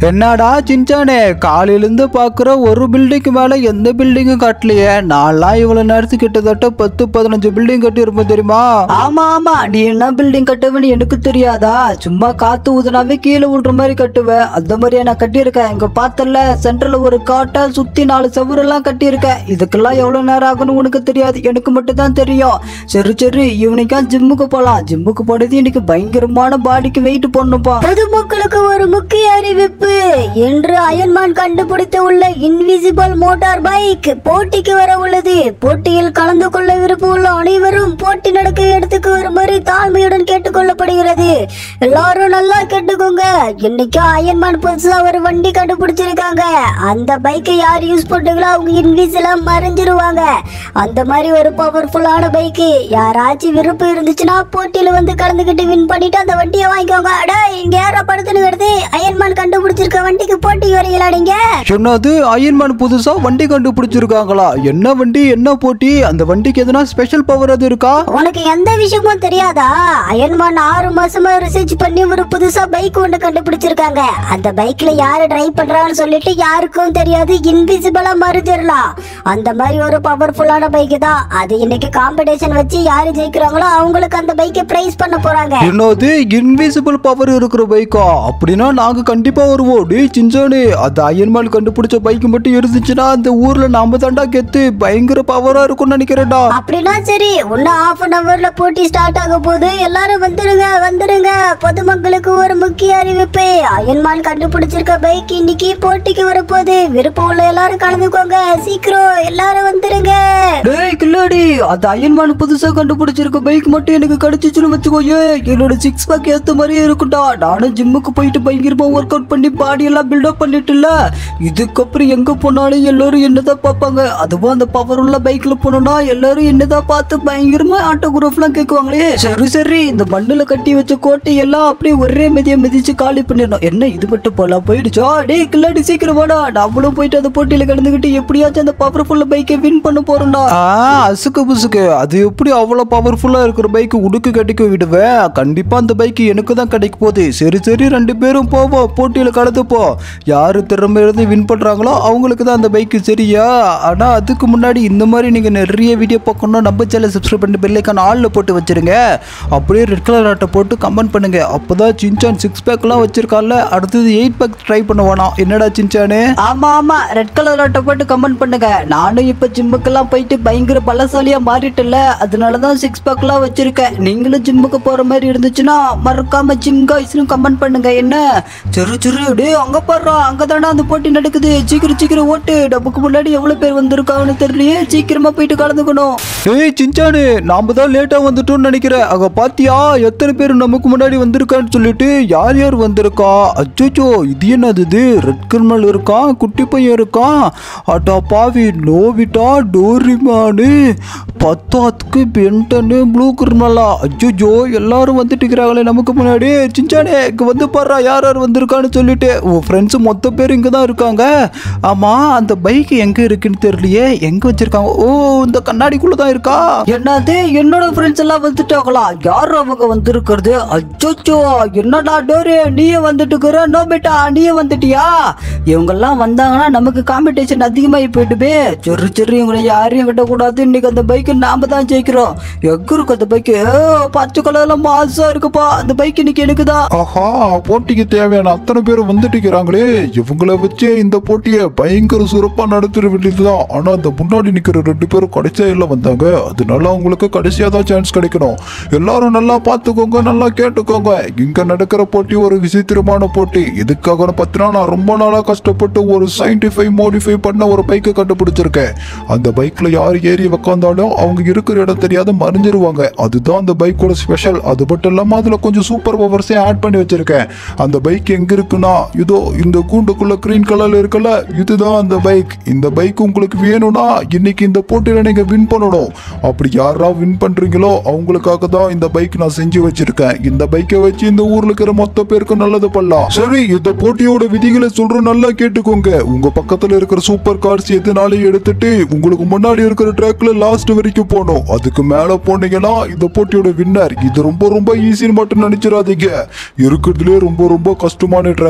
என்னடா சின்சானே, காலையிலேருந்து பார்க்குற ஒரு பில்டிங்க்கு மேலே எந்த பில்டிங்கும் கட்டலையே. நான்லாம் இவ்வளோ நேரத்துக்கு கிட்டத்தட்ட 10-15 பில்டிங் கட்டியிருப்பேன் தெரியுமா? ஆமா ஆமா, நீ என்ன பில்டிங் கட்டுவேன்னு எனக்கு தெரியாதா? சும்மா காத்து ஊதுனாவே கீழே விழுற மாதிரி கட்டுவேன். அந்த மாதிரியே நான் கட்டியிருக்கேன். இங்க பார்த்தல சென்டர்ல ஒரு காட்டை சுத்தி 4 செவரெல்லாம் கட்டியிருக்கேன். இதுக்கெல்லாம் எவ்வளவு நேரம் ஆகும்னு உனக்கு தெரியாது, எனக்கு மட்டும் தான் தெரியும். சரி சரி, இவனுக்கா ஜிம்முக்கு போலாம். ஜிம்முக்கு போனது இன்னைக்கு பயங்கரமான பாடிக்கு வெயிட் போடணும்பா. பொதுமக்களுக்கு ஒரு முக்கிய அறிவிப்பு. இன்று அயன்மேன் கண்டுபிடித்து உள்ள இன்விசிபிள் மோட்டார் பைக் போட்டிக்கு வர உள்ளது. போட்டியில் கலந்து கொள்ள விருப்பம் உள்ள அனைவரும் போட்டி நடக்க இடத்துக்கு வருமாறு தாழ்மையுடன் கேட்டுக்கொள்ளப்படுகிறது. எல்லாரும் நல்லா கேட்டுக்கோங்க. இன்னைக்கு அயன்மேன் புதுசா ஒரு வண்டி கண்டுபிடிச்சிருக்காங்க. அந்த பைக்கை யார் யூஸ் பண்றீங்களோ அவங்க இன்விசிபிளா மறைஞ்சிருவாங்க. அந்த மாதிரி ஒரு பவர்ஃபுல்லான பைக். யாராச்சும் விருப்பம் இருந்துச்சுன்னா போட்டியில வந்து கலந்துக்கிட்டு வின் பண்ணிட்டு அந்த வண்டியை வாங்கிக்கோங்க. இங்க யாரா படுத்துன்னு அயன்மேன் கண்டுபிடிச்சிருக்க வண்டிக்கு போட்டி வரீங்களா நீங்க? சொன்னது அயன்மேன் புதுசா வண்டி கண்டுபிடிச்சிருக்காங்களா? என்ன வண்டி, என்ன போட்டி? அந்த வண்டிக்கு எதனா ஸ்பெஷல் பவர் அது இருக்கா? உனக்கு எந்த விஷயமும் தெரியாதா? அயன்மேன் 6 மாசமா ரிசர்ச் பண்ணி ஒரு புதுசா பைக் ஒன்று கண்டுபிடிச்சிருக்காங்க. அந்த பைக்ல யாரு டிரைவ் பண்றான்னு சொல்லிட்டு யாருக்கும் தெரியாது, இன்விசிபிளா மறைஞ்சிடலாம். அந்த மாதிரி ஒரு பவர்ஃபுல்லான பைக் தான் அது. இன்னைக்கு காம்படிஷன் வச்சு யாரு ஜெயிக்கிறாங்களோ அவங்களுக்கு அந்த பைக்கை பிரைஸ் பண்ண போறாங்க. என்னது இன்விசிபிள் பவர் இருக்கிற பைக்கா? அப்படின்னா நாங்க கண்டிப்பா வருவோம். சின்சானே, அது அயன்மேன் கண்டுபிடிச்ச பைக் மட்டும் இருந்துச்சுன்னா அந்த ஊர்ல நாம தாண்டா கெத்து. பயங்கர பவரா இருக்கும்னு நினைக்கிறேன்டா. அப்படின்னா சரி, இன்னும் 1/2 hourல போட்டி ஸ்டார்ட் ஆக போகுது. எல்லாரும் வந்துருங்க. பொதுமக்களுக்கு ஒரு முக்கிய அறிவிப்பு. அயன்மேன் கண்டுபிடிச்சிருக்க பைக் இன்னைக்கு போட்டிக்கு வரப்போகுது. விருப்பம் உள்ள எல்லாரும் கலந்துக்கோங்க. சீக்கிரம் எல்லாரும் வந்துருங்க. டேய் கில்லாடி, அது அயன்மேன் புதுசா கண்டுபிடிச்சிருக்க பைக் மட்டும் எனக்கு கிடைச்சிச்சுன்னு வச்சுக்கோயே, என்னோட 6 பேக் ஏத்த மாதிரியே இருக்கும்டா. நானும் ஜிம்முக்கு போயிட்டு பயங்கரமா ஒர்க் அவுட் பண்ணி பாடி எல்லாம் பில்டப் பண்ணிட்டுல. இதுக்கப்புறம் எங்க போனாலும் எல்லாரும் என்னதான் பார்ப்பாங்க. அதுவும் அந்த பவர் உள்ள பைக்ல போனோம்னா எல்லாரும் என்னதான் பார்த்து பயங்கரமா ஆட்டோகிராஃப் எல்லாம் கேட்குவாங்களே. சரி சரி, இந்த மண்ணுல கட்டி வச்ச கோட்டை எல்லாம் அப்படியே ஒரே மிதிய மிதிச்சு காலி பண்ணிடணும். என்ன இது மட்டும் போலாம் போயிடுச்சா? டேய் கில்லாடி சீக்கிரம் வாடா, நம்மளும் போயிட்டு அந்த போட்டியில கலந்துக்கிட்டு எப்படியாச்சும் அந்த பவர்ஃபுல் பைக்கை வின் பண்ண போறோம்டா. அசுக்கு புசுக்கு, அது எப்படி அவ்வளோ பவர்ஃபுல்லா இருக்கிற பைக் உடுக்கு கிடைக்க விடுவேன்? கண்டிப்பா அந்த பைக் எனக்கு தான் கிடைக்க போகுது. சரி சரி, 2 பேரும் போவோம், போட்டியில கலந்துப்போ. யாரு திறமை இருந்து வின் பண்றாங்களோ அவங்களுக்கு தான் அந்த பைக். சரியா? ஆனா அதுக்கு முன்னாடி இந்த மாதிரி நீங்க நிறைய வீடியோ பார்க்கணும்னா நம்ம சேனல் சப்ஸ்கிரைப் பண்ணி பெல் ஐகான் ஆல்ல போட்டு வச்சிருங்க. அப்படியே ரெட் கலர் ஆட்டை போட்டு கமெண்ட் பண்ணுங்க. அப்பதான் சின்சான் 6 பேக்லாம் வச்சிருக்கான்ல, அடுத்தது 8 பேக் ட்ரை பண்ணுவானா. என்னடா சின்சானு? ஆமா ஆமா, ரெட் கலர் ஆட்டை போட்டு கமெண்ட் பண்ணுங்க. நானும் இப்ப ஜிம்முக்கெல்லாம் போயிட்டு பயங்கர பலசாலியா மாறிட்டல, அதனாலதான் 6 பேக்லாம் வச்சிருக்கேன். நீங்களும் ஜிம்முக்கு போற மாதிரி இருந்துச்சுன்னா மறக்காம ஜிம் காய்ஸ்னு கமெண்ட் பண்ணுங்க. என்ன? சரி சரி, டேய் அங்க பாடுறா, அங்கதானே அந்த போட்டி நடக்குது. சீக்கிரம் ஓட்டு. டப்புக்கு முன்னாடி எவ்வளவு பேர் வந்திருக்காங்கன்னு தெரியலையே. சீக்கிரமா போயிட்டு கலந்துக்கணும். ஏய் சின்சானு, நாம தான் லேட்டா வந்துட்டோம்னு நினைக்கிறேன். அங்க பாத்தியா எத்தனை பேர் நமக்கு முன்னாடி வந்திருக்கான்னு சொல்லிட்டு? யார் யார் வந்திருக்கா? அச்சோ, இது என்னது? இது ரெட் கிரிமினல் இருக்கான், குட்டி பையன் இருக்கான், அட்டா பாவி நோபிட்டா, டோரிமானு, பத்தாத்துக்கு பென்டனு, ப்ளூ கிரிமினலா. அச்சோ, எல்லாரும் வந்துட்டு இருக்கிறாங்களே நமக்கு முன்னாடி. சின்சானே, இங்க வந்து பாடுறா யார் யார் வந்திருக்கான்னு சொல்லிட்டு. உன் ஃப்ரெண்ட்ஸ் மொத்த பேர் இங்க தான் இருக்காங்க. ஆமா, அந்த பைக் எங்க இருக்குன்னு தெரியலையே. எங்க வச்சிருக்காங்க? ஓ, இந்த கண்ணாடிக்குள்ள தான் இருக்கா. என்னது, என்னோட ஃப்ரெண்ட்ஸ் எல்லாம் வந்துட்டாங்களா? யாரும் அவங்க வந்திருக்கிறது? அச்சோ, என்னடா டோரு நீயே வந்துட்டு இருக்கிற? நோபிட்டா நீயே வந்துட்டியா? இவங்க எல்லாம் வந்தாங்கன்னா நமக்கு காம்படிஷன் அதிகமாகி போயிட்டுவே. சரி, இவங்களை யாரையும் விடக்கூடாது. இன்னைக்கு அந்த பைக்கு நாம தான் ஜெயிக்கிறோம். எங்க இருக்கு அந்த பைக்கு? பச்சை கலர்ல மாசா இருக்குப்பா. அந்த பைக் இன்னைக்கு எனக்குதான். ஆஹா, போட்டிக்கு தேவையான அத்தனை பேர் வந்துட்டு இருக்கிறாங்களே. இவங்களை வச்சு இந்த போட்டியை பயங்கர சிறப்பா நடத்துற வேண்டியதுதான். ஆனா அந்த முன்னாடி நிக்கிற 2 பேரும் கடைசியா வந்தாங்க. அதனால அவங்களுக்கு கடைசியா தான் சான்ஸ் கிடைக்கணும். எல்லாரும் நல்லா பார்த்துக்கோங்க, நல்லா கேட்டுக்கோங்க. இங்க நடக்கிற போட்டி ஒரு விசித்திரமான போட்டி. இதுக்காக பார்த்தீங்கன்னா நான் ரொம்ப நாளா கஷ்டப்பட்டு ஒரு சயின்டிஃபை மோடிஃபை பண்ண ஒரு பைக்கை கண்டுபிடிச்சிருக்கேன். அந்த பைக்ல யார் ஏறி உக்காந்தாலும் அவங்க இருக்கிற இடம் தெரியாத மறைஞ்சிருவாங்க. அதுதான் அந்த பைக்கோட ஸ்பெஷல். அது மட்டும் இல்லாம அதுல கொஞ்சம் சூப்பர் பவர்ஸே ஆட் பண்ணி வச்சிருக்கேன். அந்த பைக் எங்க இருக்குன்னா இதோ இந்த கூண்டுக்குள்ள கிரீன் கலர்ல இருக்குல்ல, இதுதான் அந்த பைக். இந்த பைக் உங்களுக்கு வேணும்னா இன்னைக்கு இந்த போட்டியில நீங்க வின் பண்ணணும். அப்படி யாரா வின் பண்றீங்களோ அவங்களுக்காக தான் இந்த பைக் நான் செஞ்சு வச்சிருக்கேன். இந்த பைக்கை வச்சு இந்த ஊர்ல இருக்கிற மொத்த பேருக்கு நல்லது பண்ணலாம். சரி, இந்த போட்டியோட விதிகளை சொல்றேன், நல்லா கேட்டுக்கோங்க. உங்க பக்கத்துல இருக்கிற சூப்பர் கார்ஸ் எதுனாலும் எடுத்துட்டு உங்களுக்கு முன்னாடி இருக்கிற ட்ராக்ல லாஸ்ட் வரைக்கும் போகணும். அதுக்கு மேல போனீங்கன்னா இந்த போட்டியோட வின்னர். இது ரொம்ப ரொம்ப ஈஸின்னு மட்டும் நினைச்சிடாதீங்க. இருக்கிறதுலே ரொம்ப ரொம்ப கஷ்டமான ட்ராக். ஏன்னா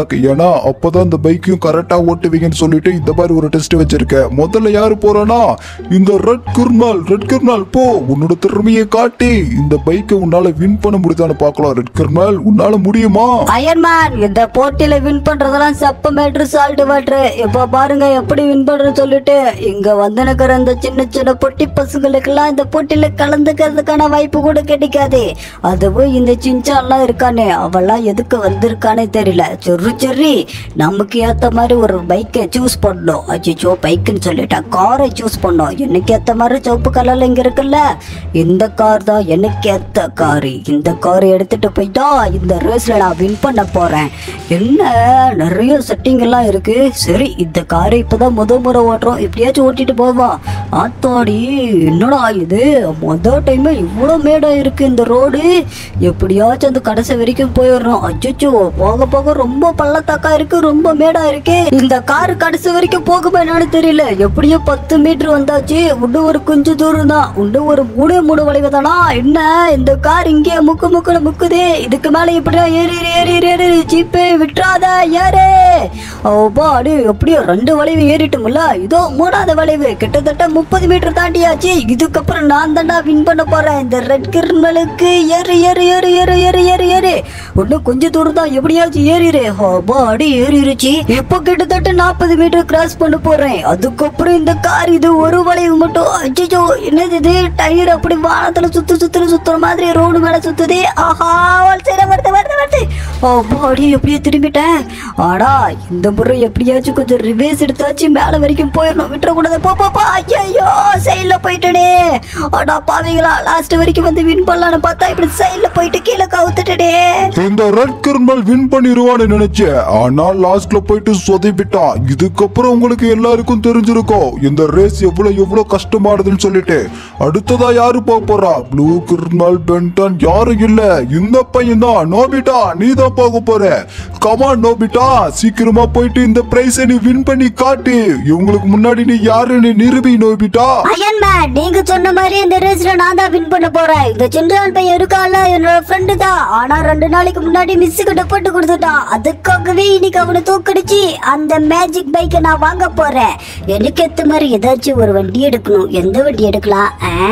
ஆனா அப்பதான் இந்த பைக்கையும் கரெக்டா ஓட்டுவீங்கன்னு சொல்லிட்டு இந்த மாதிரி ஒரு டெஸ்ட் வச்சிருக்கேன். முதல்ல யாரு போறானா இந்த ரெட் கிர்மல் போ, உன்னோட திறமையை காட்டி இந்த பைக்கை உன்னால வின் பண்ண முடியுதான்னு பார்க்கலாம். ரெட் கிர்மல் உன்னால முடியுமா? அயன்மேன், இந்த போட்டியில வின் பண்றதெல்லாம் சப்ப மேட்ரு சால்ட் வாட்ரு. இப்ப பாருங்க எப்படி வின் பண்றேன்னு சொல்லிட்டு இங்க வந்து நிக்கிற இந்த சின்ன சின்ன பொட்டி பசங்களுக்கெல்லாம் இந்த போட்டியில கலந்துக்கிறதுக்கான வாய்ப்பு கூட கிடைக்காது. அதுவும் இந்த சின்சான்லாம் இருக்கானே, அவெல்லாம் எதுக்கு வந்திருக்கானே தெரியல. சரி நமக்கு ஏத்த மாதிரி ஒரு பைக்கை சூஸ் பண்ணணும். அச்சோ பைக்குன்னு சொல்லிட்டா, காரை சூஸ் பண்ணோம். எனக்கு ஏத்த மாதிரி சிவப்பு கலர்ல இங்க இருக்குல்ல, இந்த கார் தான் எனக்கு ஏத்த காரு. இந்த காரை எடுத்துட்டு போயிட்டா இந்த ரேஸ்ல நான் வின் பண்ண போறேன். என்ன நிறைய செட்டிங் எல்லாம் இருக்கு. சரி இந்த காரை இப்பதான் முறை ஓட்டுறோம், எப்படியாச்சும் ஓட்டிட்டு போவோம். ஆத்தாடி என்னடா இது, முதல் டைம் இவ்வளோ மேடா இருக்கு இந்த ரோடு. எப்படியாச்சும் அந்த கடைசி வரைக்கும் போயிடுறோம். அச்சோ போக போக ரொம்ப பள்ளத்தாக்கா இருக்கு, ரொம்ப மேடா இருக்கு. இந்த காரு கடைசி வரைக்கும் போகுமா என்னன்னு தெரியல. எப்படியோ 10 மீட்டர் வந்தாச்சு. இன்னும் ஒரு கொஞ்சம் தூரம் தான், இன்னும் ஒரு 3 வளைவு தானா. என்ன இந்த கார் இங்கே முக்குதே. இதுக்கு மேல எப்படியா ஏறி ஜீப்பே விட்டுறாத ஏறு. அடி எப்படியோ 2 வளைவு ஏறிட்டும்ல. இதோ 3வது வளைவு, கிட்டத்தட்ட 30 மீட்டர் தாண்டியாச்சு. இதுக்கப்புறம் நான் தாண்டா வின் பண்ண போறேன். இந்த ரெட் கிர்மலுக்கு ஏறு. இன்னும் கொஞ்சம் தூரம் தான், எப்படியாச்சும் ஏறிடு. அடி ஏறிடுச்சு. இப்போ கிட்டத்தட்ட 40 மீட்டர் கிராஸ் பண்ண போறேன். அதுக்கப்புறம் இந்த கார் இது ஒரு வளைவு மட்டும். அச்சோ என்னது இது, டயர் அப்படி வானத்துல சுத்துற மாதிரி ரோடு மேல சுத்துது. ஆஹா வருது. அடி எப்படியே திரும்பிட்டேன். ஆடா இந்த முறை எப்படியாச்சும் கொஞ்சம் ரிவேஸ் எடுத்தாச்சு, மேல வரைக்கும் போயிடணும், விட்டுறக்கூடாது. போ ஐயோ சைட்ல போயிட்டே. ஆடா பாவீங்களா, லாஸ்ட் வரைக்கும் வந்து வின் பண்ணலான்னு பார்த்தா இப்படி சைட்ல போயிட்டு கீழே கவுத்துட்டே. இந்த ரெட் கிர்மல் வின் பண்ணிடுவான்னு நினைச்சேன், ஆனா லாஸ்ட்ல போயிட்டு சொதப்பிட்டான். இதுக்கப்புறம் உங்களுக்கு எல்லாருக்கும் தெரிஞ்சிருக்கும் இந்த ரேஸ் எவ்வளவு கஷ்டமானதுன்னு சொல்லிட்டு. அடுத்ததா யாரு போறா? ப்ளூ கிர்மல் பென்டன் யாரும் இல்ல, இந்த பையன் தான். நோபிட்டா நீ தான் போக போற. கமான் நோபிட்டா, சீக்கிரமா போயிட்டு இந்த பிரைஸ் நீ வின் பண்ணி காட்டு. இவங்களுக்கு முன்னாடி நீ யாருன்னு நிரூபி நோபிட்டா. அயன்மேன், நீங்க சொன்ன மாதிரி இந்த ரேஸ்ல நான் தான் வின் பண்ண போறேன். இந்த சின்ரான் பையன் இருக்கால, என்னோட ஃப்ரெண்டு தான். ஆனா 2 நாளைக்கு முன்னாடி மிஸ் கிட்ட போட்டு கொடுத்துட்டான். அதுக்காகவே இன்னைக்கு அவனை தூக்கடிச்சு அந்த மேஜிக் பைக்கை நான் வாங்க போறேன். எனக்கு ஏத்த மாதிரி ஏதாச்சும் ஒரு வண்டி எடுக்கணும். எந்த வண்டி எடுக்கலாம்?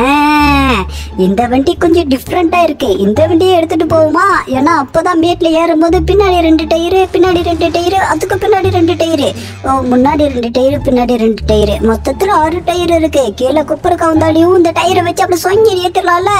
இந்த வண்டி கொஞ்சம் டிஃப்ரெண்டா இருக்கு. இந்த வண்டியை எடுத்துட்டு போவோமா? ஏன்னா அப்பதான் மேட்ல ஏறும்போது பின்னாடி 2 டயரு, பின்னாடி 2 டயரு, அதுக்கு பின்னாடி 2 டயரு, முன்னாடி 2 டயரு, பின்னாடி 2 டயரு, மொத்தத்துல 6 டயர் இருக்கு. கீழே குப்பரை கவுந்தாடியும் இந்த டயரை வச்சு அப்படி சொங்கி ஏத்திடலாம்ல.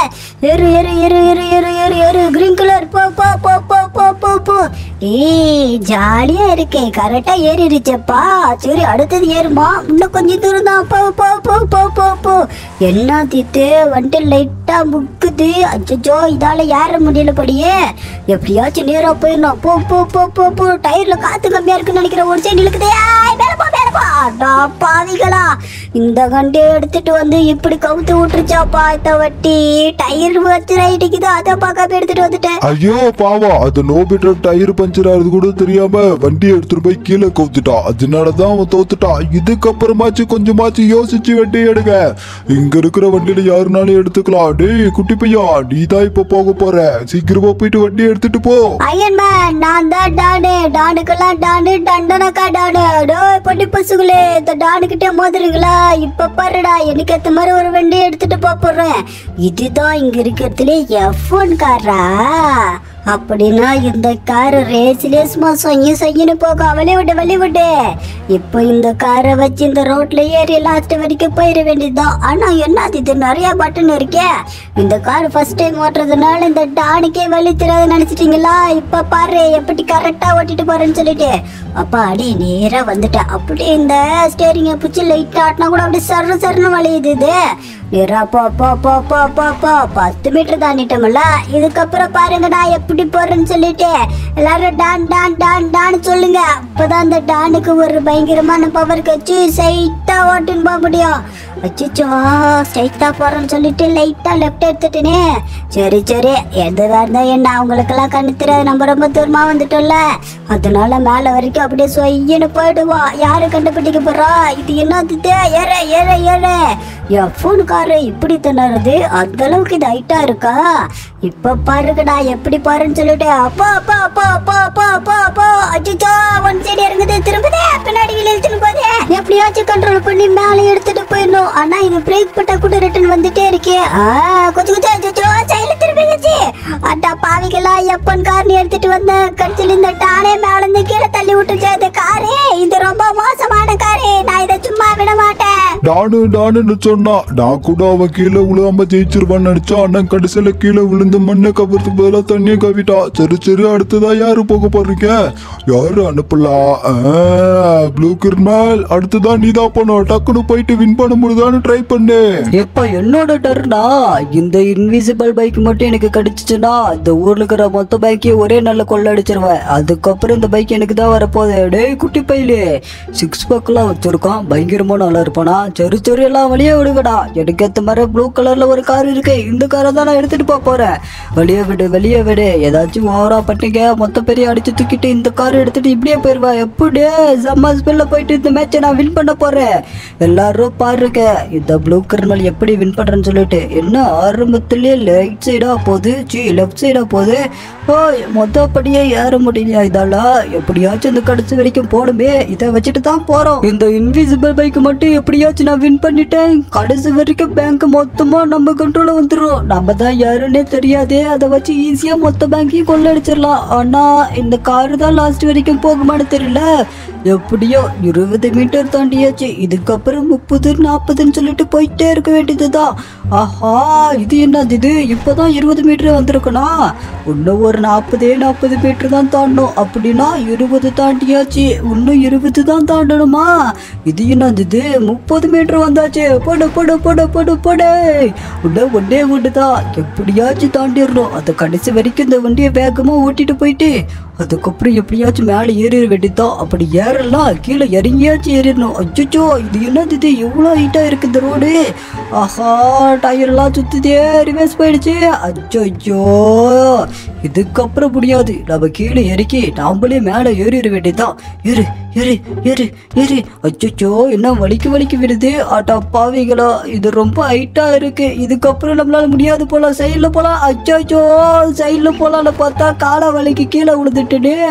ஏறு கிரீன் கலர். போ. ஜாலியா இருக்கே, கரெக்டா ஏறிடுச்சப்பா. சரி அடுத்தது ஏறுமா? இன்னும் கொஞ்சம் தூரம் தான். போ. என்ன திட்டு வந்துட்டு லைட்டா முக்குது. அச்சோ இதால ஏற முடியல படியே. எப்படியாச்சும் நேரா போயிடணும். போ. டயர்ல காத்து கம்மியா இருக்குன்னு நினைக்கிறேன். ஒரு சைடு இழுக்குதே. மேல போ. பாவிகளா, இந்த வண்டியை எடுத்துட்டு வந்து இப்படி கவுத்து விட்டுருச்சாப்பா இந்த வட்டி. டயர் வச்சு ரைடிக்குது, அதை பார்க்காம எடுத்துட்டு வந்துட்டேன். ஐயோ பாவம், அது நோபிட்ட டயர் பஞ்சர் ஆகுது கூட தெரியாம வண்டியை எடுத்துட்டு போய் கீழே கவுத்துட்டான். அதனாலதான் அவன் தோத்துட்டான். இதுக்கப்புறமாச்சு கொஞ்சமாச்சு யோசிச்சு வண்டி எடுங்க. இங்க இருக்கிற வண்டியில யாருனாலும் எடுத்துக்கலாம். டேய் குட்டி பையா, நீ தான் இப்ப போக போற. சீக்கிரமா போயிட்டு வண்டியை எடுத்துட்டு போ. அயன்மேன், நான் தான் டானு. டானுக்கெல்லாம் டானு, டண்டனக்கா டானு. பொட்டி பசுகளே, இந்த டானுக்கிட்டே மோதுறீங்களா? இப்ப பாருடா, எனக்கு ஏத்த மாதிரி ஒரு வண்டியை எடுத்துட்டு போறேன். இதுதான் இங்க இருக்கிறதுல F1 காரா? அப்படின்னா இந்த கார் ரேஸ்லயே சும்மா சொங்கின்னு போக வழி விட்டு. இப்போ இந்த காரை வச்சு இந்த ரோட்ல ஏறி லாஸ்ட் வரைக்கும் போயிட வேண்டியதுதான். ஆனா என்ன இது நிறைய பட்டன் இருக்கே. இந்த கார் ஃபர்ஸ்ட் டைம் ஓட்டுறதுனால இந்த டானுக்கே வழி தெரியாத நினைச்சிட்டீங்களா? இப்ப பாரு எப்படி கரெக்டா ஓட்டிட்டு போறேன்னு சொல்லிட்டு. அப்பா அடி நேரா வந்துட்டேன். அப்படியே இந்த ஸ்டேரிங்க பிடிச்சி லைட் ஆட்டினா கூட அப்படியே சர்ன்னு வளையுது. இது நேரா போ. 10 மீட்டர் தாண்டிட்டோம்ல. இதுக்கப்புறம் பாருங்க நான் எப்படி போறேன்னு சொல்லிட்டு எல்லாரும் டான் சொல்லுங்க. அப்பதான் அந்த டானுக்கு ஒரு பயங்கரமான பவர் கட்சி சைட்டா ஓட்டுன்னு போக முடியும். அச்சோ ஸ்ட்ரைட்டா போறேன்னு சொல்லிட்டு லைட்டா லெஃப்ட் எடுத்துட்டேனே. சரி சரி, எதுவா இருந்தா என்ன, அவங்களுக்கெல்லாம் கண்ணு தெரியாது, நம்ம ரொம்ப தூரமா வந்துட்டோம்ல, அதனால மேல வரைக்கும் அப்படியே சொய்யன்னு போயிடுவோம். யாரு கண்டுபிடிக்க போறா? இது என்னது? ஏற ஏற ஏற என் போன் காரு இப்படி திணறது, அந்த அளவுக்கு இது ஹைட்டா இருக்கா? இப்ப பாருங்கடா எப்படி பாருன்னு சொல்லிட்டு அப்பா அப்பா அப்பா அப்பா அப்பா அப்பா அப்பா அச்சோ ஒன் சைடு இறங்குது, திரும்புதே, பின்னாடி இழுத்துன்னு போதே. எப்படியாச்சும் கண்ட்ரோல் பண்ணி மேலே எடுத்துட்டு போயிடணும். ஆனா இது பிரேக் பட்டா கூட ரிட்டர்ன் வந்துட்டே இருக்கே. கொஞ்சம் கொஞ்சம் அச்சோ சைடுல திரும்பிடுச்சு. அட்டா பாவிகளா, எப்பன் கார் எடுத்துட்டு வந்த கடைசியில் இந்த டானே மேல இருந்து கீழே தள்ளி விட்டுச்சு. இந்த காரே இது ரொம்ப மோசமான காரு, நான் இதை சும்மா விட மாட்டேன். டானுன்னு சொன்னா நான் கூட அவன் கீழே விழுகாம ஜெயிச்சிருவான்னு நினைச்சா, அண்ணன் கடைசியில கீழே விழுந்து மண்ணை கவர்றதுக்கு பதிலாக தண்ணியை கவிட்டா. சரி சரி, அடுத்ததா யாரு போக போறீங்க? யாரு அனுப்பலாம்? ப்ளூ கிரிமினல், அடுத்ததான் நீதான் போனோம். டக்குன்னு போயிட்டு வின் பண்ண முடியுதான்னு ட்ரை பண்ணு. எப்ப என்னோட டர்னா? இந்த இன்விசிபிள் பைக் மட்டும் எனக்கு கிடைச்சிச்சுன்னா இந்த ஊர்ல இருக்கிற மொத்த பைக்கையும் ஒரே நல்ல கொள்ள அடிச்சிருவேன். அதுக்கப்புறம் இந்த பைக் எனக்கு தான் வரப்போகுது. டேய் குட்டி பையிலே, 6 பேக்லாம் வச்சிருக்கான், பயங்கரமா நல்லா இருப்பானா? சரி சரி, எல்லாம் வெளியே விடுங்கடா. எனக்கு ஏற்ற மாதிரி ப்ளூ கலர்ல ஒரு கார் இருக்கு, இந்த காரை தான் நான் எடுத்துட்டு போறேன். வெளியே விடு வெளியே விடு, ஏதாச்சும் ஓவரா பண்ணீங்க மொத்த பெரிய அடிச்சு தூக்கிட்டு இந்த கார் எடுத்துட்டு இப்படியே போயிருவா. எப்படியே செம்ம ஸ்பீட்ல போயிட்டு இந்த மேட்சை நான் வின் பண்ண போறேன். எல்லாரும் பாருங்க இந்த ப்ளூ கிரிமினல் எப்படி வின் பண்றேன்னு சொல்லிட்டு. என்ன ஆரம்பத்திலேயே ரைட் சைடா போகுது, லெஃப்ட் சைடா போகுது. மொத்தப்படியே ஏற முடியலையா இதால? எப்படியாச்சும் இந்த கடைசி வரைக்கும் போடுமே, இதை வச்சுட்டு தான் போறோம். இந்த இன்விசிபிள் பைக் மட்டும் எப்படியாச்சும் நான் வின் பண்ணிட்டேன். கடைசி வரைக்கும் பேங்க் மொத்தமா நம்ம கண்ட்ரோல வந்துடும். நம்ம தான் யாருன்னே தெரியாதே, அதை வச்சு ஈஸியா மொத்த பேங்கையும் கொள்ளடிச்சிடலாம். ஆனா இந்த காரு தான் லாஸ்ட் வரைக்கும் போகுமான்னு தெரியல. எப்படியோ 20 மீட்டர் தாண்டியாச்சு. இதுக்கப்புறம் 30 40ன்னு சொல்லிட்டு போயிட்டே இருக்க வேண்டியதுதான். ஆஹா, இது என்னது? இது இப்போதான் 20 மீட்டர் வந்திருக்குனா? இன்னும் ஒரு 40 மீட்டர் தான் தாண்டணும். அப்படின்னா 20 தாண்டியாச்சு. இன்னும் 20 தான் தாண்டணுமா? இது என்னது? 30 மீட்டர் வந்தாச்சு. போடு போடு போடு போடு போடு. இன்னும் ஒன்னே தான், எப்படியாச்சும் தாண்டிடணும். அதை கடைசி வரைக்கும் இந்த வண்டியை வேகமா ஓட்டிட்டு போயிட்டு அதுக்கப்புறம் எப்படியாச்சும் மேலே ஏறிட வேண்டியதான். அப்படி ஏறலாம், கீழே இறங்கியாச்சும் ஏறிடணும். அச்சோ, இது என்னது? இது எவ்வளோ ஹைட்டா இருக்கு இந்த ரோடு. ஆஹா, டயர்லாம் சுத்துதே, ரிவர்ஸ் போயிடுச்சு. அச்சோ, இதுக்கப்புறம் முடியாது. நம்ம கீழே இறக்கி நாமளே மேலே ஏறிட வேண்டியதான். ஏறு ஏறு ஏறு ஏறு. அச்சோ, என்ன வலிக்கு விடுது. ஆட்டா பாவிகளா, இது ரொம்ப ஹைட்டா இருக்கு. இதுக்கப்புறம் நம்மளால முடியாது போல. சைடில் போலாம். அச்சோ, சைடில் போலான்னு பார்த்தா காலை வலிக்கு கீழே விழுந்துட்டு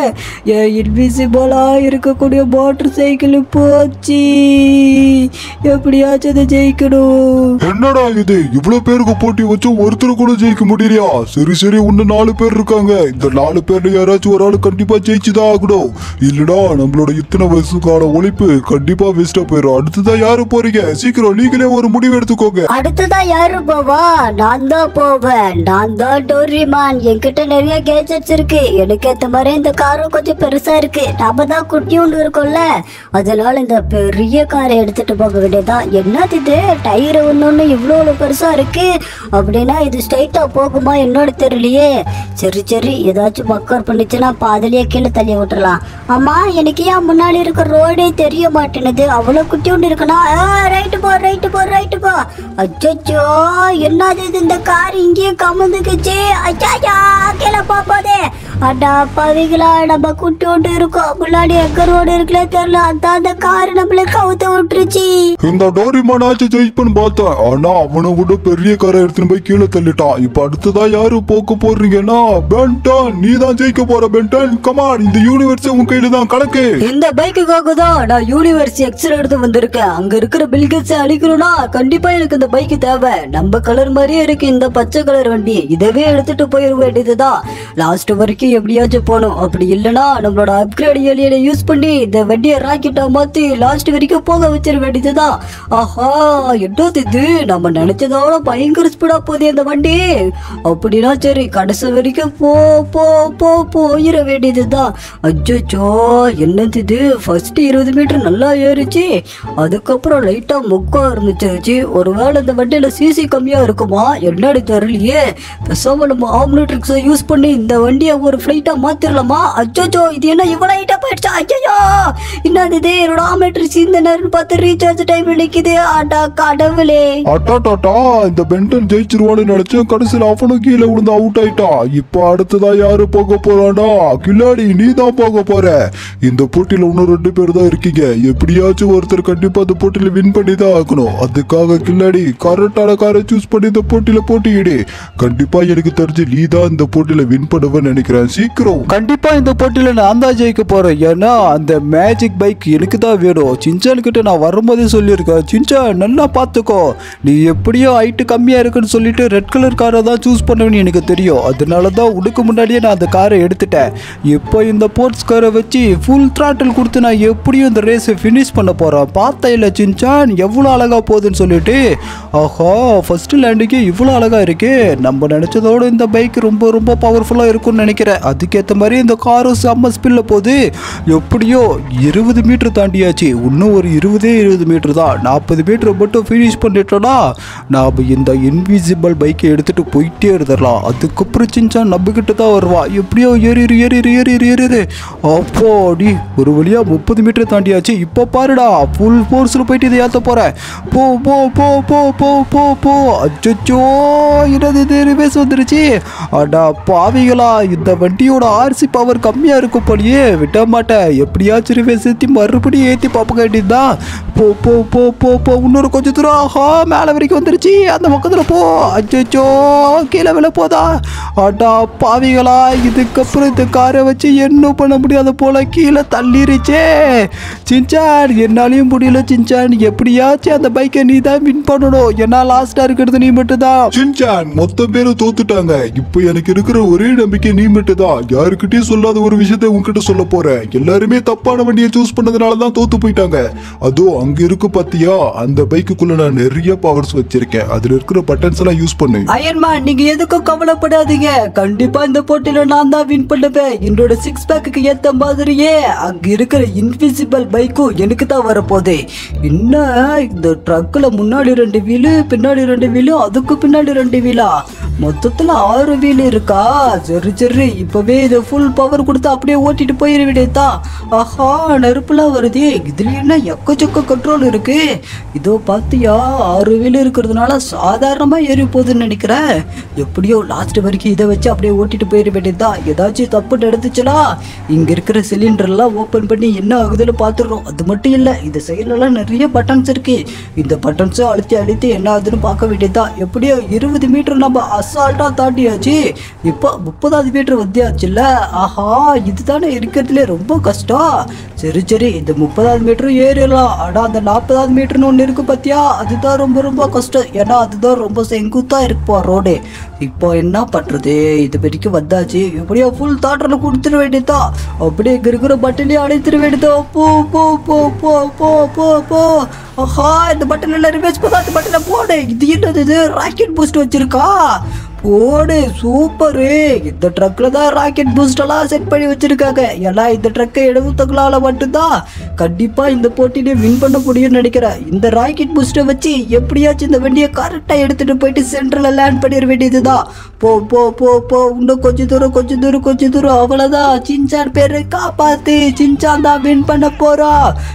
இன்விசிபிளா இருக்கக்கூடிய மோட்டர் சைக்கிள் போச்சு. எப்படியாச்சும் அதை ஜெயிக்கணும். என்னடா இது, இவ்வளவு பேருக்கு போட்டி வச்சு ஒருத்தர் கூட ஜெயிக்க முடியலையா? சரி சரி, இன்னும் 4 பேர் இருக்காங்க. இந்த 4 பேர்ல யாராச்சும் ஒரு ஆளு கண்டிப்பா ஜெயிச்சுதான் ஆகணும். இல்லடா நம்மளோட இத்தனை வருஷக்கான ஒழிப்பு கண்டிப்பா வேஸ்டா போயிடும். அடுத்ததான் யாரு போறீங்க? சீக்கிரம் நீங்களே ஒரு முடிவு எடுத்துக்கோங்க. அடுத்ததான் யாரு போவா? நான் தான் போவேன். நான் தான் டோரிமான். என்கிட்ட நிறைய கேஜெட்ஸ் இருக்கு. எனக்கு ஏத்த மாதிரி இந்த காரும் கொஞ்சம் பெருசா இருக்கு. நாம தான் குட்டியூண்டு இருக்கோம்ல, அதனால இந்த பெரிய காரை எடுத்துட்டு போக வேண்டியதான். என்னது இது? டயர் ஒன்னொன்னு இவ்வளவு பெருசா இருக்கு. அப்படின்னா இது ஸ்ட்ரைட்டா போகுமா என்னோட தெரியலையே. சரி சரி, ஏதாச்சும் பக்கர் பண்ணிச்சுன்னா பாதிலேயே கீழே தள்ளி விட்டுறலாம். ஆமா, எனக்கு ஏன் முன்னாடி இருக்க ரோடே தெரிய மாட்டேனுது? அவ்வளவு குட்டியூண்டு இருக்குன்னா ரைட்டு போ ரைட்டு போ ரைட்டு போ. அச்சோ, என்னது இது? இந்த கார் இங்கேயே கமுந்துக்குச்சு. அச்சாச்சா, கீழே போதே. அடா பாவிகளா, நம்ம குட்டியோண்டு இருக்கோம், முன்னாடி எங்க ரோடு இருக்குல்ல தெரியல. அந்த கார் நம்மள கவுத்த விட்டுருச்சு. இந்த டோரிமான் ஆச்சு ஜெயிப்பன்னு பார்த்தேன். ஆனா அவனை விட பெரிய காரை எடுத்துன்னு போய் கீழே தள்ளிட்டான். இப்ப அடுத்ததா யாரு போக்க போறீங்கன்னா பென்டன், நீ தான் ஜெயிக்க போற பென்டன். கமான், இந்த யூனிவர்ஸ் உன் கையில தான் கணக்கு. இந்த பைக்குக்காக தான் நான் யூனிவர்ஸ் எக்ஸ்ட்ரா எடுத்து வந்திருக்கேன். அங்க இருக்கிற பில்கெட்ஸ் அழிக்கணும்னா கண்டிப்பா எனக்கு இந்த பைக் தேவை. நம்ம கலர் மாதிரியே இருக்கு இந்த பச்சை கலர் வண்டி. இதவே எடுத்துட்டு போயிட வேண்டியதுதான். லாஸ்ட் வரைக்கும் எப்படியாச்சும் போகணும். அப்படி இல்லைன்னா நம்மளோட அப்கிரேட் ஏலியனை யூஸ் பண்ணி இந்த வண்டியை ராக்கெட்டா மாத்தி லாஸ்ட் வரைக்கும் போக வச்சிட வேண்டியதுதான். ஆஹா, என்னது இது? நம்ம நினைச்சதோட பயங்கர ஸ்பீடா போகுது இந்த வண்டி. அப்படின்னா சரி, கடைசி வரைக்கும் போயிட வேண்டியதுதான். அச்சோ, என்னது இது? ஃபர்ஸ்ட் 20 மீட்டர் நல்லா ஏறிச்சு. அதுக்கப்புறம் லைட்டா முக்க ஆரம்பிச்சிருச்சு. ஒருவேளை இந்த வண்டியில சிசி கம்மியா இருக்குமா என்னடி தெரியலையே. பேசாம நம்ம ஆம்னிட்ரிக்ஸை யூஸ் பண்ணி இந்த வண்டியை ஒரு ஃபிளைட்டா மாத்திரலாமா? அச்சோ இது என்ன இவ்வளவு ஹைட்டா போயிடுச்சா? ஐயோ என்னது இது? என்னோட ஆமேட்டர் இந்த நேரம் பார்த்து ரீசார்ஜ் டைம் நிக்குது. அடா கடவுளே. அட்டாட்டாட்டா, இந்த பென்டன் ஜெயிச்சிருவான்னு நினைச்சேன், கடைசியில் அவனும் கீழே விழுந்து அவுட் ஆயிட்டான். இப்ப அடுத்ததா யாரு போக போறான்டா? கில்லாடி, நீ தான் போக போற. இந்த போட்டியில இன்னும் 2 பேர் தான் இருக்கீங்க. எப்படியாச்சும் ஒருத்தர் கண்டிப்பா இந்த போட்டியில வின் பண்ணி தான் ஆகணும். அதுக்காக கில்லாடி கரெக்டான காரை சூஸ் பண்ணி இந்த போட்டியில போட்டியிடு. கண்டிப்பா எனக்கு தெரிஞ்சு நீ தான் இந்த போட்டியில வின் பண்ணுவேன்னு நினைக்கிறேன். சீக்கிரம். கண்டிப்பா இந்த போட்டியில நான் தான் ஜெயிக்க போறேன். ஏன்னா அந்த மேஜிக் பைக் எனக்கு தான் வேணும். சின்சான் கிட்ட நான் வரும்போதே சொல்லியிருக்கேன், சின்சான் நல்லா பார்த்துக்கோ, நீ எப்படியோ ஹைட்டு கம்மியா இருக்குன்னு சொல்லிட்டு ரெட் கலர் காரை தான் சூஸ் பண்ணுவேன்னு எனக்கு தெரியும். அதனால தான் உனக்கு முன்னாடியே நான் அந்த காரை எடுத்துட்டேன். இப்போ இந்த ஸ்போர்ட்ஸ் காரை வச்சு ஃபுல் த்ராட்டில் கொடுத்து நான் எப்படியும் இந்த ரேஸை ஃபினிஷ் பண்ண போறேன். பார்த்தா இல்லை சின்சான் எவ்வளோ அழகா போகுதுன்னு சொல்லிட்டு. ஆஹா, ஃபர்ஸ்ட் லேண்டிங்கு இவ்வளோ அழகா இருக்கு. நம்ம நினைச்சதோட இந்த பைக் ரொம்ப ரொம்ப பவர்ஃபுல்லா இருக்கும்னு நினைக்கிறேன். அதுக்கேற்ற மாதிரி இந்த காரும் செம்ம ஸ்பீட்ல போகுது. எப்படியோ 20 மீட்டர் தாண்டியாச்சு. இன்னும் ஒரு 20 மீட்டர் தான். 40 மீட்டர் மட்டும் ஃபினிஷ் பண்ணிட்டோம்னா நாம் இந்த இன்விசிபிள் பைக்கை எடுத்துட்டு போயிட்டே இருந்துடலாம். அதுக்கப்புறம் சின்சான் நம்ம கிட்ட தான் வருவா. எப்படியோ ஏறிடு. அப்போடி ஒரு வழியா 30 மீட்டர் தாண்டியாச்சு. இப்போ பாருடா, ஃபுல் ஃபோர்ஸில் போயிட்டு இதை ஏற்ற போறேன். போ போ போ போ போ போ போ. அச்சோ, இது ரிவேஸ் வந்துருச்சு. அடா பாவிகளா, இந்த வண்டியோட ஆர்சி பவர் கம்மியா இருக்கும் போலியே. விட்ட மாட்டேன். எப்படியாச்சும் ரிவேஸ் ஏற்றி மறுபடியும் ஏற்றி பார்க்க வேண்டியதுதான். போ போ போ போ போ. இன்னொரு கொஞ்சம் தூரம். ஆஹா, மேலே வரைக்கும் வந்துருச்சு. அந்த பக்கத்தில் போ. அச்சோ, கீழே விழ போதா? அடா பாவிகளா, இதுக்கப்புறம் இந்த காரை வச்சு என்ன பண்ண முடியாத போல கீழே தள்ளிருச்சே. சின்சான், என்னாலையும் முடியல சின்சான். எப்படியாச்சும் அந்த பைக்கை நீ தான் வின் பண்ணணும். ஏன்னா லாஸ்டா இருக்கிறது நீ மட்டும் தான். சின்சான், மொத்த பேரும் தோத்துட்டாங்க. இப்போ எனக்கு இருக்கிற ஒரே நம்பிக்கை நீ மட்டும் தான். யாருக்கிட்டையும் சொல்லாத ஒரு விஷயத்தை உன்கிட்ட சொல்ல போறேன். எல்லாருமே தப்பான வண்டியை சூஸ் பண்ணதுனால தான் தோத்து போயிட்டாங்க. அதுவும் அங்க இருக்கு பாத்தியா, அந்த பைக்குக்குள்ள நான் நிறைய பவர்ஸ் வச்சிருக்கேன். அதுல இருக்கிற பட்டன்ஸ் எல்லாம் யூஸ் பண்ணு. அயன்மேன், நீங்க எதுக்கும் கவலைப்படாதீங்க. கண்டிப்பா இந்த போட்டியில நான் தான் வின் பண்ணுவேன். என்னோட 6 பேக்கு ஏத்த மாதிரியே அங்க இருக்கிற இன்விசிபிள் பைக்கும் எனக்கு தான் வரப்போகுது. என்ன இந்த ட்ரக்ல முன்னாடி 2 வீலு, பின்னாடி 2 வீலு, அதுக்கு பின்னாடி 2 வீலா, மொத்தத்துல 6 வீல் இருக்கா? சரி, இப்பவே இதை ஃபுல் பவர் கொடுத்து அப்படியே ஓட்டிட்டு போயிட வேண்டியதா. ஆஹா, நெருப்புலாம் வருது. இதுல என்ன எக்கச்சக்க கண்ட்ரோல் இருக்கு. இதோ பாத்தியா, 6 வீல் இருக்கிறதுனால சாதாரணமா ஏறி போகுதுன்னு நினைக்கிறேன். எப்படியோ லாஸ்ட் வரைக்கும் இதை வச்சு அப்படியே ஓட்டிட்டு போயிட வேண்டியதுதான். ஏதாச்சும் தப்பு நடந்துச்சுன்னா இங்க இருக்கிற சிலிண்டர் எல்லாம் ஓபன் பண்ணி என்ன ஆகுதுன்னு பாத்துடுறோம். அது மட்டும் இல்ல, இந்த சைட்லலாம் நிறைய பட்டன்ஸ் இருக்கு. இந்த பட்டன்ஸை அழுத்தி என்ன ஆகுதுன்னு பார்க்க வேண்டியதுதான். எப்படியோ 20 மீட்டர் நம்ம அசால்ட்டா தாண்டியாச்சு. இப்போ 30வது மீட்டர் வந்தியாச்சுல்ல. ஆஹா, இதுதானே இருக்கிறதுல ரொம்ப கஷ்டம். சரி, இந்த 30வது மீட்டரும் ஏறிடலாம். ஆனா அந்த 40வது மீட்டர்னு ஒன்று இருக்கு பாத்தியா, அதுதான் ரொம்ப கஷ்டம். ஏன்னா அதுதான் ரொம்ப செங்குத்தா இருப்பா ரோடு. இப்போ என்ன பண்றது? இது வரைக்கும் வந்தாச்சு. எப்படியோ ஃபுல் தாட்டர்ல கொடுத்துட வேண்டியதா. அப்படியே இங்க இருக்கிற பட்டன்லயே அடைத்துட வேண்டியதா. போ போ போ போ போ போ போ. ஆஹா, இந்த பட்டன் எல்லாம் ரிவர்ஸ் பண்ணா அந்த பட்டனை போடு. இது என்னது? ராக்கெட் பூஸ்ட் வச்சிருக்கா. போடு, சூப்பரு. இந்த ட்ரக்ல தான் ராக்கெட் பூஸ்ட் எல்லாம் செட் பண்ணி வச்சிருக்காங்க. ஏன்னா இந்த ட்ரக்கை எடுத்துக்களால மட்டும்தான் கண்டிப்பா இந்த போட்டியில வின் பண்ண முடியும்னு நினைக்கிறேன். இந்த ராக்கெட் பூஸ்டை வச்சு எப்படியாச்சும் இந்த வண்டியை கரெக்டா எடுத்துட்டு போயிட்டு சென்ட்ரல்ல லேண்ட் பண்ணிட வேண்டியதுதான். போ போ போ போ. இன்னும் கொஞ்சம் தூரம். அவ்வளவுதான். சின்சான் பேரு காப்பாத்து. சின்சான் தான் வின் பண்ண போறா.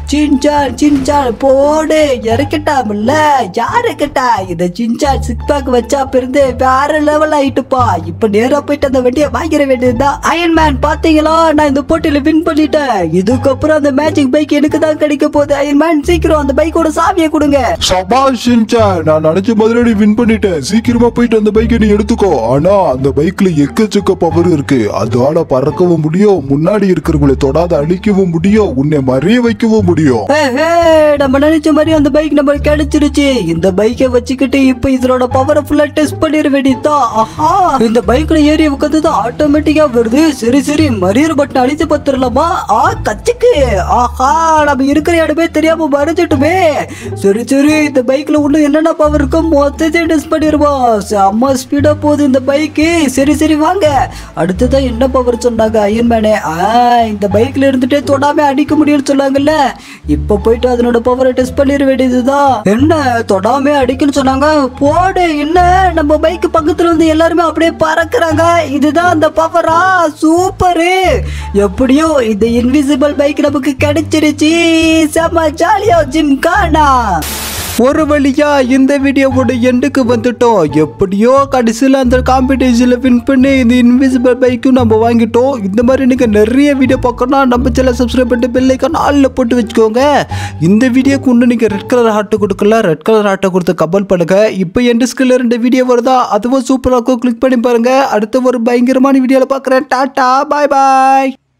சின்சான் போடு. இறக்கிட்டாமல்ல, யாரு கிட்டா? இந்த சின்சான் 6 பேக் வச்சா பிறந்து வேற லெவல் ஆயிட்டுப்பா. இப்ப நேரா போயிட்டு அந்த வண்டியை வாங்கிட வேண்டியதுதான். அயன்மேன், பாத்தீங்களா, நான் இந்த போட்டியில வின் பண்ணிட்டேன். இதுக்கப்புறம் அந்த மேஜிக் பைக் எனக்கு தான் கிடைக்க போகுது. அயன்மேன், சீக்கிரம் அந்த பைக்கோட சாவியை கொடுங்க. சபாஷ் சின்சான், நான் நினைச்ச மாதிரி வின் பண்ணிட்டேன். சீக்கிரமா போயிட்டு அந்த பைக்கை நீ எடுத்துக்கோ. ஆனா அந்த பைக்ல எக்கச்சக்க பவர் இருக்கு. அதால பறக்கவும் முடியும், முன்னாடி இருக்கிறவங்களை தொடாத அழிக்கவும் முடியும், உன்னை மறைய வைக்கவும் முடியும். நம்ம நினைச்ச மாதிரி அந்த பைக் நம்ம கிடைச்சிருச்சு. இந்த பைக்கை வச்சுக்கிட்டு இப்ப இதோட பவரை ஃபுல்லா டெஸ்ட் பண்ணிட வேண்டியதா. ஆஹா, இந்த பைக்ல ஏறி உட்காந்து ஆட்டோமேட்டிக்கா வருது. சரி, மறியல் பட்டன் அழித்து பத்திரலாமா? கச்சுக்கு. ஆஹா, நம்ம இருக்கிற இடமே தெரியாம மறைஞ்சிட்டுமே. சரி, இந்த பைக்ல உள்ள என்னென்ன பவர் இருக்கும் மொத்தத்தையும் டெஸ்ட் பண்ணிடுவோம். செம்ம ஸ்பீடா போகுது இந்த பைக்கு. சரி வாங்க. அடுத்ததான் என்ன பவர் சொன்னாங்க அயன்மேனே? இந்த பைக்ல இருந்துட்டே தொடாம அடிக்க முடியும்னு சொன்னாங்கல்ல. இப்ப போயிட்டு அதனோட பவரை டெஸ்ட் பண்ணிட வேண்டியதுதான். என்ன தொடாம அடிக்கணும்னு சொன்னாங்க? போடு. என்ன நம்ம பைக் பக்கத்துல வந்து எல்லாருமே அப்படியே பறக்குறாங்க. இதுதான் அந்த பவரா? சூப்பரு. எப்படியோ இந்த இன்விசிபிள் பைக் நமக்கு கிடைச்சிருச்சு. செம்ம ஜாலியா ஜிம்கானா. ஒரு வழியா இந்த வீடியோவோட எண்டுக்கு வந்துட்டோம். எப்படியோ கடைசியில் அந்த காம்படிஷனில் வின் பண்ணி இந்த இன்விசிபிள் பைக்கும் நம்ம வாங்கிட்டோம். இந்த மாதிரி நீங்கள் நிறைய வீடியோ பார்க்கணும்னா நம்ம சேனல் சப்ஸ்கிரைப் பண்ணிட்டு பெல் ஐக்கான் ஆல்ல போட்டு வச்சுக்கோங்க. இந்த வீடியோக்கு ஒன்று நீங்கள் ரெட் கலர் ஹார்ட் கொடுக்கல, ரெட் கலர் ஹார்ட்டை கொடுத்து கமெண்ட் பண்ணுங்க. இப்போ எண்டு ஸ்கில் 2 வீடியோ வருதா, அதுவும் சூப்பராக இருக்கும். கிளிக் பண்ணி பாருங்க. அடுத்த ஒரு பயங்கரமான வீடியோவில் பார்க்குறேன். டாட்டா, பாய் பாய்.